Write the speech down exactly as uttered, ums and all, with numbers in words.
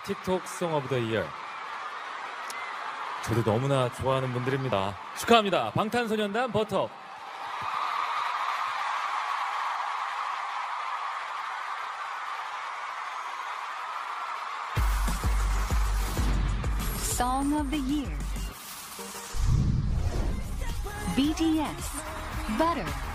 틱톡 송 오브 더 이어. 저도 너무나 좋아하는 분들입니다. 축하합니다. 방탄소년단 버터. Song of the Year. B T S, Butter.